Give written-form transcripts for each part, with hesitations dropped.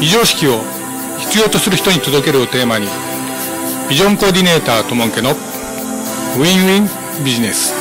非常識を必要とする人に届けるをテーマに、ビジョンコーディネーターともんけのウィンウィンビジネス。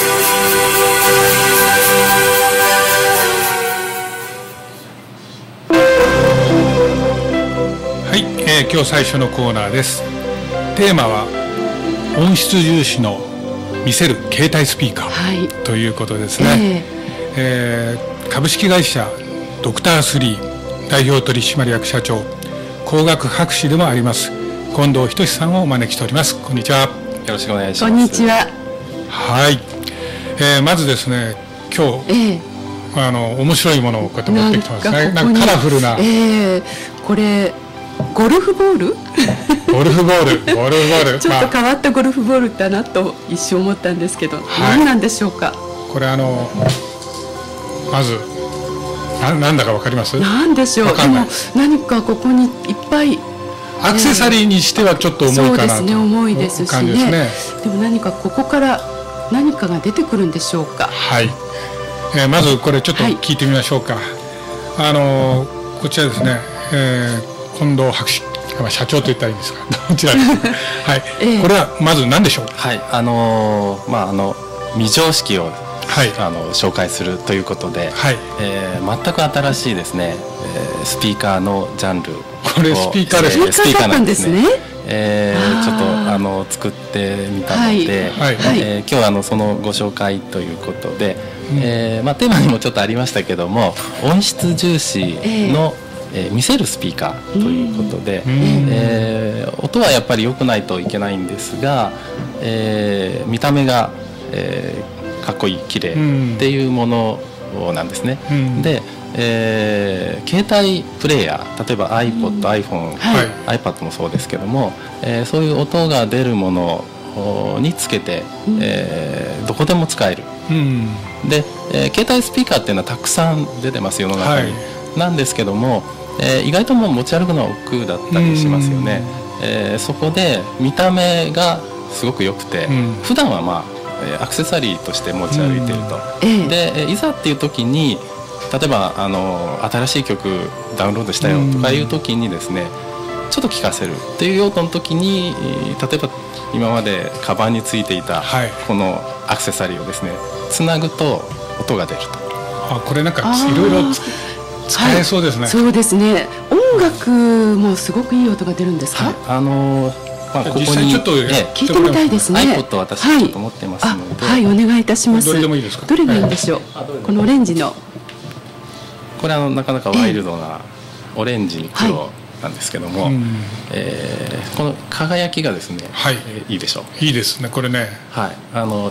はい、今日最初のコーナーです。テーマは音質重視の見せる携帯スピーカー、ということですね。株式会社ドクター3代表取締役社長、工学博士でもあります近藤仁さんをお招きしております。こんにちは。よろしくお願いします。 こんにちは。 はい、まずですね、今日、面白いものをこうやって持ってきてますね。なんかカラフルな、 これゴルフボールゴルフボールちょっと変わったゴルフボールだなと一瞬思ったんですけど、何なんでしょうか。 これまずなんだかわかります？ なんでしょう。でも何かここにいっぱいアクセサリーにしてはちょっと重いかなと、 そうですね、重いですしね。でも何かここから何かが出てくるんでしょうか。 はい、まずこれちょっと聞いてみましょうか。こちらですね、近藤博士、社長と言ったらいいんですか、どちらですか。はい、これはまず何でしょう。 はい、未常識を紹介するということで、全く新しいですね、スピーカーのジャンルを、 これスピーカーですね。 スピーカーなんですね。 ちょっと作ってみたので、今日はそのご紹介ということで、テーマにもちょっとありましたけども、音質重視の見せるスピーカーということで、音はやっぱり良くないといけないんですが、見た目が、かっこいい、綺麗っていうものなんですね。で、携帯プレイヤー、例えば iPod、iPhone、iPad もそうですけども、そういう音が出るものにつけて、どこでも使える。で、携帯スピーカーっていうのはたくさん出てます世の中に。なんですけども、意外ともう持ち歩くのは億劫だったりしますよね。そこで見た目がすごく良くて、普段はアクセサリーとして持ち歩いていると。で、いざっていう時に、例えば新しい曲ダウンロードしたよとかいう時にですね、ちょっと聴かせるっていう用途の時に、例えば今までカバンについていたこのアクセサリーをですね、つなぐと音が出ると。 これなんかいろいろ使えそうですね。 そうですね。音楽もすごくいい音が出るんですか。 ここに実際ちょっと聞いてみたいですね。 iPod 私ちょっと持ってますので、 はい、お願いいたします。 どれでもいいですか。 どれがいいんでしょう。このオレンジの、 これなかなかワイルドなオレンジに黒なんですけども、この輝きがですね、いいでしょう。 いいですね、これね。 はい、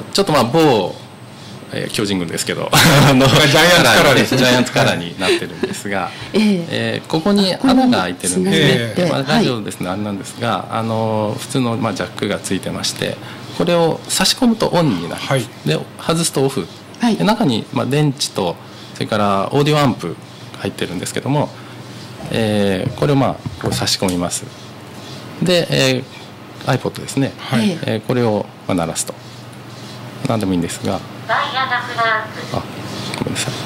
ちょっと某巨人軍ですけどジャイアンツカラーになってるんですが、ここに穴が開いてるんですね。ラジオですね、あれなんですが、普通のジャックがついてまして、これを差し込むとオンになる、で外すとオフ、で中に電池とそれからオーディオアンプ入ってるんですけども、これをこう差し込みます。で、iPod ですね、これを鳴らすと、何でもいいんですが、ごめんなさい、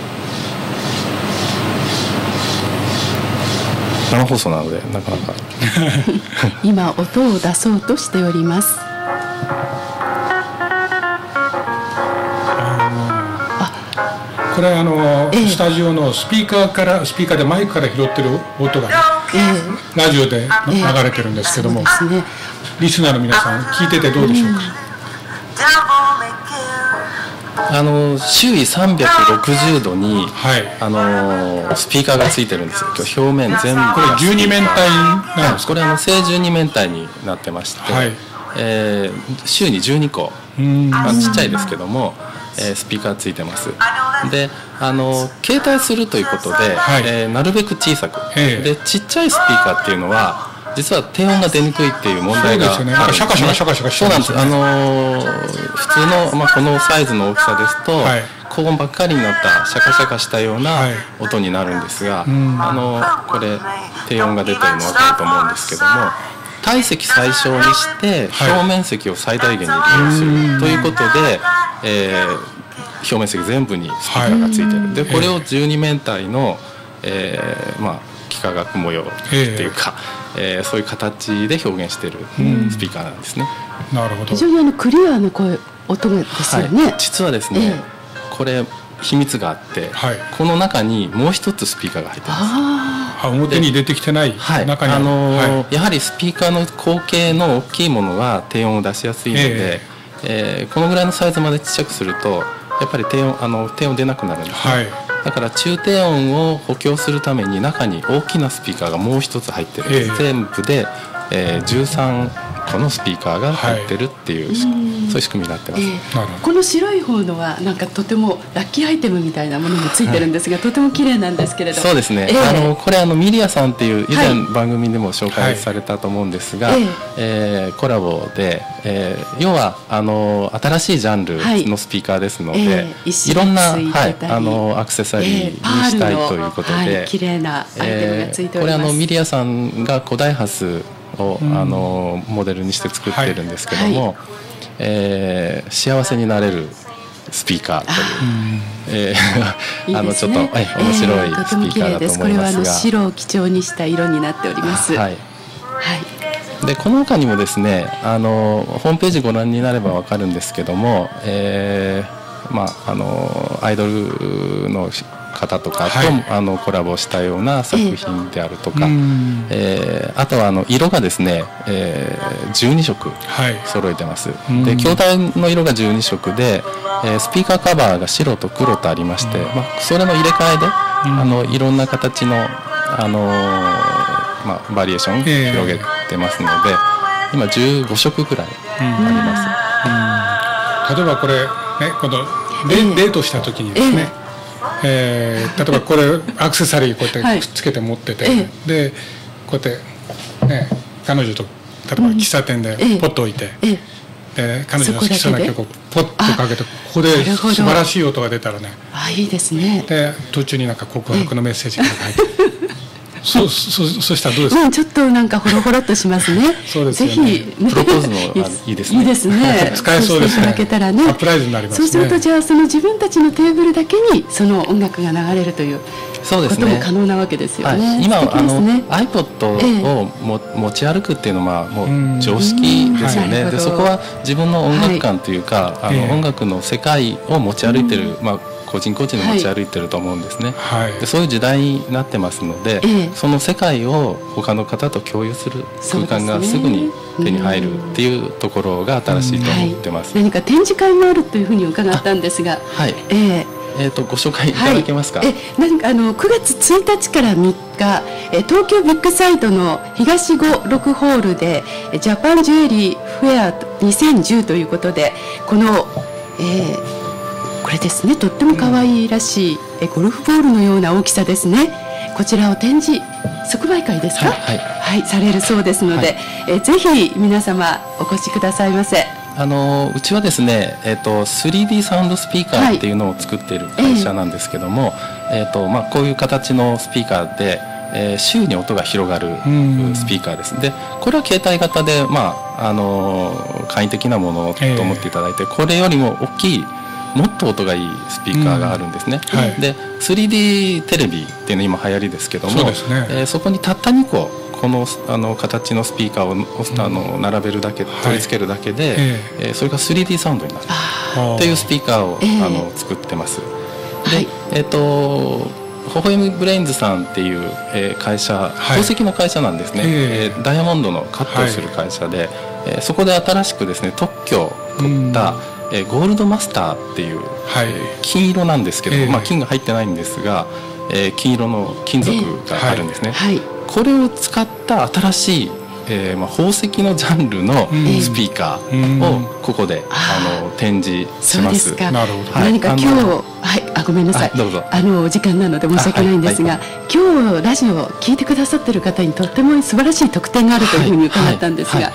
生放送なのでなかなか今音を出そうとしております。 これスタジオのスピーカーでマイクから拾ってる音が、ラジオで流れてるんですけども、リスナーの皆さん聞いててどうでしょうか。 周囲360度に、スピーカーがついてるんですよ。表面全部。 これ12面体なんですか。 これ正12面体になってまして、周囲に12個、ちっちゃいですけども、スピーカーついてます。で、携帯するということで、なるべく小さく、でちっちゃいスピーカーっていうのは実は低音が出にくいっていう問題があるんですね。 シャカシャカシャカシャカしてますね。 そうなんです。普通の、このサイズの大きさですと、高音ばっかりになったシャカシャカしたような音になるんですが、これ低音が出てるの分かると思うんですけども、体積最小にして表面積を最大限に利用するということで、表面積全部にスピーカーがついてる。でこれを12面体の、 幾何学模様っていうか、そういう形で表現しているスピーカーなんですね。 なるほど。 非常にクリアな声音ですよね。 実はですね、これ秘密があって、この中にもう一つスピーカーが入ってます。 表に出てきてない中にやはりスピーカーの口径の大きいものは低音を出しやすいので、このぐらいのサイズまでちっちゃくするとやっぱり低音出なくなるんですね。だから中低音を補強するために中に大きなスピーカーがもう一つ入ってる、全部で、13個のスピーカーが入ってるっていう、そういう仕組みになってます。 この白い方のはなんかとてもラッキーアイテムみたいなものもついてるんですが、とても綺麗なんですけれど。 そうですね、これミリアさんっていう以前番組でも紹介されたと思うんですが、コラボで、要は新しいジャンルのスピーカーですので、いろんな、アクセサリーにしたいということで、 綺麗なアイテムがついております。 これミリアさんがコダイハスをモデルにして作ってるんですけども、幸せになれるスピーカーという、ちょっと面白いスピーカーだと思いますが、 これは白を基調にした色になっております。 でこの他にもですね、ホームページご覧になれば分かるんですけども、アイドルの方とかと、コラボしたような作品であるとか、あとは色がですね、12色揃えてます。で筐体の色が12色で、スピーカーカバーが白と黒とありまして、それの入れ替えで、いろんな形の、バリエーション広げてますので、今15色ぐらいあります。 例えばこれね、今度デートした時にですね、例えばこれアクセサリーこうやってくっつけて持ってて、でこうやってね、彼女と例えば喫茶店でポッと置いて、で彼女の好きそうな曲をポッとかけて、ここで素晴らしい音が出たらね、 いいですね。 で途中になんか告白のメッセージが入ってそうしたらどうですか。 ちょっとなんかホロホロっとしますね。 そうですよね。 ぜひプロポーズのいいですね。 いいですね。 使えそうですね。 いただけたらね。 サプライズになりますね。 そうするとじゃあその自分たちのテーブルだけにその音楽が流れるということも可能なわけですよね。 今iPod を持ち歩くっていうのはもう常識ですよね。でそこは自分の音楽観というか、音楽の世界を持ち歩いてる、個人個人で持ち歩いてると思うんですね。でそういう時代になってますので、その世界を他の方と共有する空間がすぐに手に入るっていうところが新しいと思ってます。 何か展示会もあるというふうに伺ったんですが、 ご紹介いただけますか。 何か9月1日から3日、東京ビッグサイトの東56ホールでジャパンジュエリーフェア2010ということで、この、これですね、とっても可愛いらしいゴルフボールのような大きさですね。こちらを展示即売会ですか、されるそうですので、ぜひ皆様お越しくださいませ。 うちはですね、3D サウンドスピーカーっていうのを作っている会社なんですけども、こういう形のスピーカーで、周囲に音が広がるスピーカーです。でこれは携帯型で、簡易的なものと思っていただいて、これよりも大きいもっと音がいいスピーカーがあるんですね。で 3D テレビっていうの今流行りですけども、そこにたった2個この形のスピーカーを並べるだけ、取り付けるだけで、それが 3D サウンドになるっていうスピーカーを作ってます。でほほえみブレインズさんっていう会社、宝石の会社なんですね。ダイヤモンドのカットをする会社で、そこで新しくですね特許を取ったゴールドマスターっていう金色なんですけど、金が入ってないんですが、金色の金属があるんですね。これを使った新しい、宝石のジャンルのスピーカーをここで展示します。 何か今日ごめんなさい、お時間なので申し訳ないんですが、今日ラジオを聞いてくださっている方にとっても素晴らしい特典があるというふうに伺ったんですが、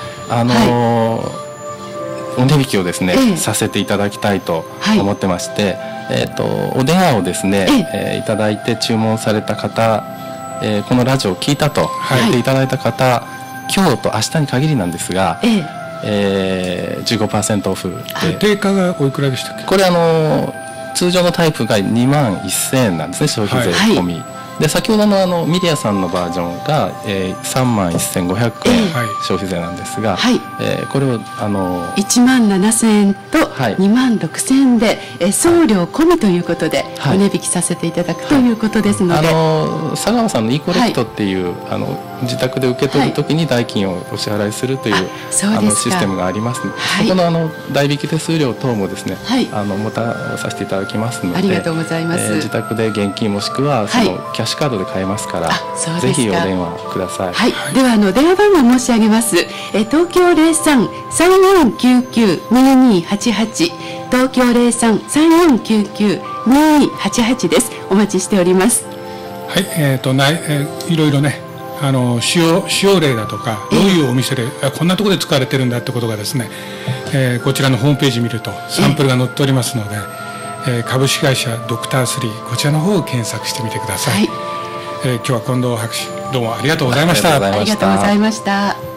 お値引きをですね、させていただきたいと思ってまして、お電話をですね、いただいて注文された方、このラジオを聞いたと言っていただいた方、今日と明日に限りなんですが、15% オフで。 定価がおいくらでしたっけ。 これ通常のタイプが2万1000円なんですね、消費税込み。 で先ほどのミリアさんのバージョンが、31,500円、消費税なんですが、これを 17,000円と26,000円で、送料込みということでお値引きさせていただくということですので、 佐川さんの e コレクトっていう、自宅で受け取るときに代金をお支払いするという、システムがありますので、そこの代引き手数料等もですね、持たさせていただきますので、 ありがとうございます。 自宅で現金もしくはそのキャッシュカードで買えますから、ぜひお電話ください。 では電話番号申し上げます。東京03-3499-2288、東京03-3499-2288です。お待ちしております。 はい、いろいろね、使用例だとか、どういうお店でこんなところで使われてるんだってことがですね、こちらのホームページ見るとサンプルが載っておりますので、株式会社ドクター3、こちらの方を検索してみてください。今日は近藤博士、どうもありがとうございました。 ありがとうございました。